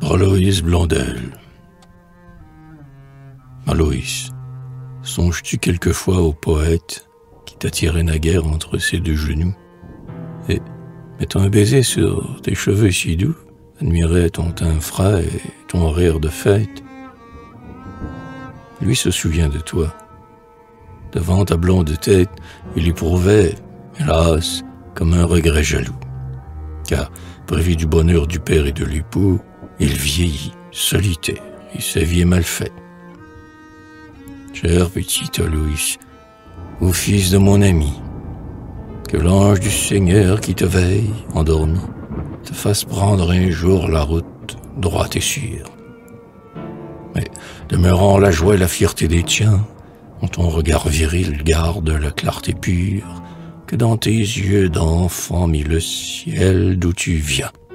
Aloïs Blondel. Aloïs, songes-tu quelquefois au poète qui t'attirait naguère entre ses deux genoux et, mettant un baiser sur tes cheveux si doux, admirait ton teint frais et ton rire de fête? Lui se souvient de toi. Devant ta blonde tête, il éprouvait, hélas, comme un regret jaloux. Car, privé du bonheur du père et de l'époux, il vieillit, solitaire, et sa vie est mal faite. Cher petit Aloïs, ô fils de mon ami, que l'ange du Seigneur qui te veille, endormi, te fasse prendre un jour la route droite et sûre. Mais, demeurant la joie et la fierté des tiens, en ton regard viril garde la clarté pure, que dans tes yeux d'enfant mit le ciel d'où tu viens.